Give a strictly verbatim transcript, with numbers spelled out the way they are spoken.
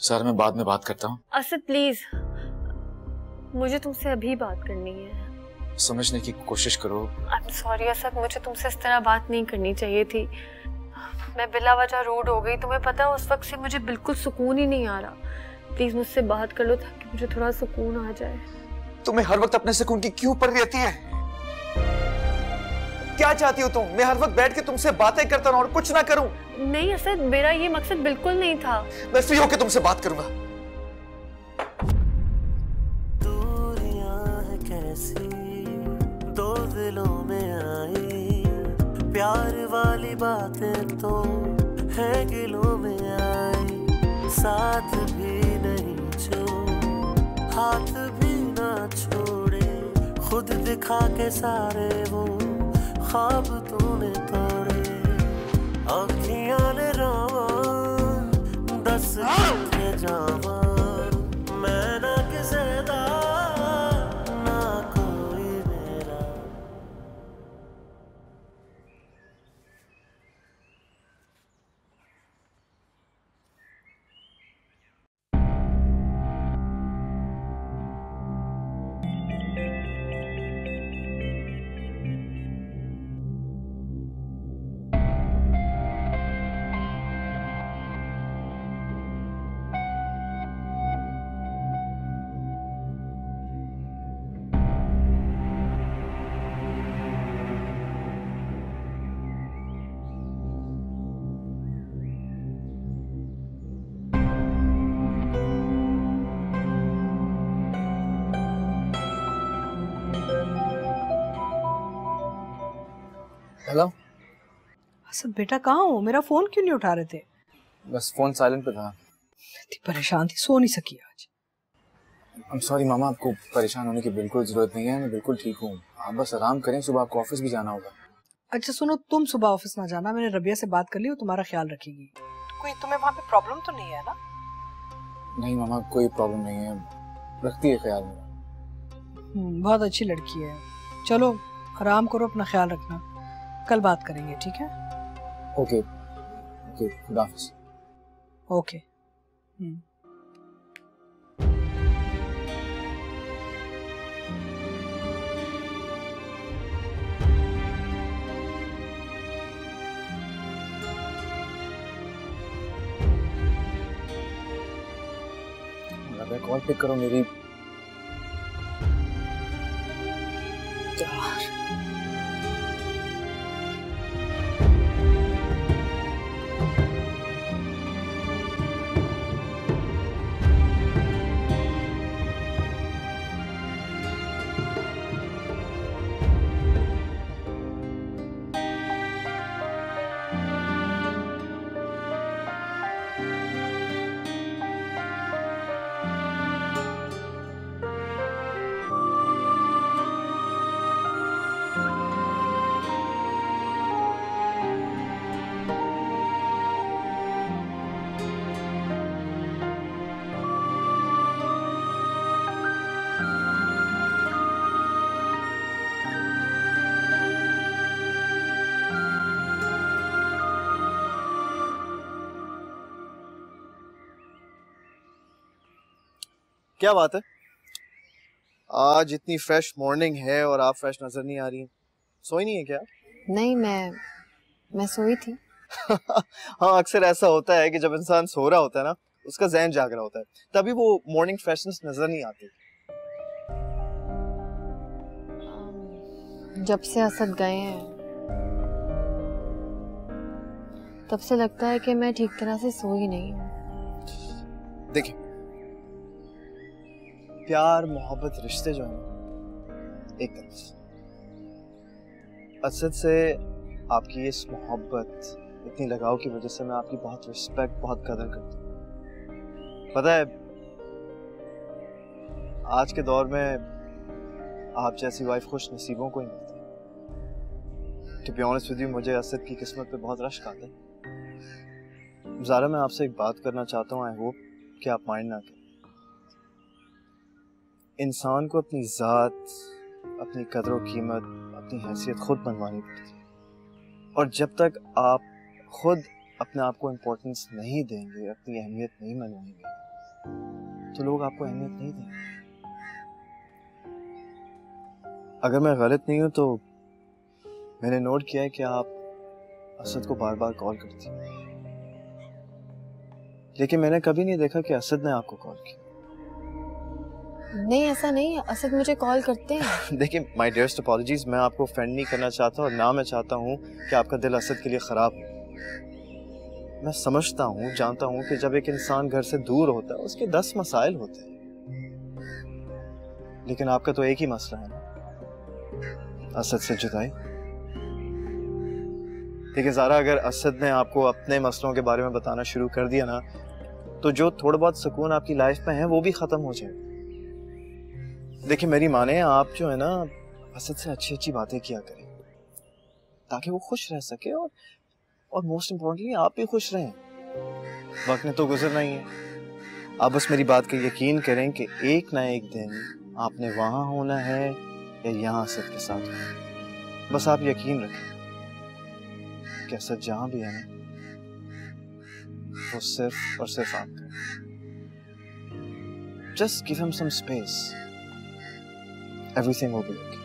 Sir मैं बाद में बात करता हूँ। असद प्लीज, मुझे तुमसे अभी बात करनी है। समझने की कोशिश करो। आई एम सॉरी असद, मुझे तुमसे इस तरह बात नहीं करनी चाहिए थी। मैं बिला वजह रूड हो गई। तुम्हें पता है उस वक्त से मुझे बिल्कुल सुकून ही नहीं आ रहा। प्लीज मुझसे बात कर लो ताकि मुझे थोड़ा सुकून आ जाए। तुम्हें हर वक्त अपने सुकून की क्यों पड़ी रहती है? क्या चाहती हो तुम? मैं हर वक्त बैठ के तुमसे बातें करता रहूं और कुछ ना करूं? नहीं असद, मेरा ये मकसद बिल्कुल नहीं था। मैं फ्री होके तुमसे बात करूंगा। दूरियां है कैसी दो दिलों में आई, प्यार वाली बातें तो है गिलों में आई। साथ भी नहीं जो हाथ भी ना छोड़े, खुद दिखा के सारे वो ख्वाब तूने तोड़े। अखियां ने रावां दस के जावां, मैं ना किसे दा ना कोई मेरा। हेलो असद बेटा कहाँ हो? मेरा फोन क्यों नहीं उठा रहे थे? बस फोन साइलेंट पे था। इतनी परेशान थी, सो नहीं सकी आज। आई एम सॉरी मामा, आपको परेशान होने की बिल्कुल जरूरत नहीं है। मैं बिल्कुल ठीक हूँ। आप बस आराम करें, सुबह आपको ऑफिस भी जाना होगा। अच्छा सुनो, तुम सुबह ऑफिस ना जाना, मैंने रबिया से बात कर ली, वो तुम्हारा ख्याल रखेगी। कोई तुम्हें वहाँ पे प्रॉब्लम तो नहीं है ना? नहीं मामा, कोई प्रॉब्लम नहीं है, रखती है ख्याल मेरा। हम्म, बहुत अच्छी लड़की है। चलो आराम करो, अपना ख्याल रखना, कल बात करेंगे, ठीक है? ओके ओके, खुदा हाफिज। ओके। हम्म कॉल पिक करो मेरी। क्या बात है, आज इतनी फ्रेश मॉर्निंग है और आप फ्रेश नजर नहीं आ रही हैं? सोई नहीं है क्या? नहीं, मैं मैं सोई थी। हाँ, अक्सर ऐसा होता है कि जब इंसान सो रहा होता है ना, उसका ज़हन जाग रहा होता है, तभी वो मॉर्निंग फ्रेशनेस नजर नहीं आती। जब से असद गए हैं तब से लगता है कि मैं ठीक तरह से सोई नहीं हूँ। देखिए, प्यार मोहब्बत रिश्ते जो है एक तरफ, असद से आपकी इस मोहब्बत, इतनी लगाव की वजह से मैं आपकी बहुत रिस्पेक्ट, बहुत कदर करता हूँ। पता है, आज के दौर में आप जैसी वाइफ खुश नसीबों को ही मिलती है। To be honest with you, मुझे असद की किस्मत पे बहुत रश्क आता है। ज़ारा, मैं आपसे एक बात करना चाहता हूँ, आई होप कि आप माइंड ना करें। इंसान को अपनी ज़ात, अपनी कदर व कीमत, अपनी हैसियत खुद बनवानी पड़ती है, और जब तक आप खुद अपने आप को इम्पोर्टेंस नहीं देंगे, अपनी अहमियत नहीं मनवाएंगे, तो लोग आपको अहमियत नहीं देंगे। अगर मैं गलत नहीं हूं तो मैंने नोट किया है कि आप असद को बार बार कॉल करती हैं, लेकिन मैंने कभी नहीं देखा कि असद ने आपको कॉल किया। नहीं, ऐसा नहीं है, असद मुझे कॉल करते हैं। देखिए माय डियरेस्ट अपॉलजीज, मैं आपको ऑफेंड नहीं करना चाहता और ना मैं चाहता हूँ कि आपका दिल असद के लिए खराब हो। मैं समझता हूँ, जानता हूँ कि जब एक इंसान घर से दूर होता है उसके दस मसाइल होते हैं, लेकिन आपका तो एक ही मसला है ना, असद से जुदाई। देखिए ज़ारा, अगर असद ने आपको अपने मसलों के बारे में बताना शुरू कर दिया ना, तो जो थोड़ा बहुत सुकून आपकी लाइफ में है वो भी खत्म हो जाए। देखिए मेरी माने, आप जो है ना असद से अच्छी अच्छी बातें किया करें ताकि वो खुश रह सके और और मोस्ट इम्पोर्टेंटली आप भी खुश रहें। वक्त ने तो गुजरना ही है। आप बस मेरी बात का यकीन करें कि एक ना एक दिन आपने वहां होना है या यहाँ असद के साथ होना है। बस आप यकीन रखें कि असद जहां भी है ना, वो सिर्फ और सिर्फ आपका। Just give him some space. Everything will be okay.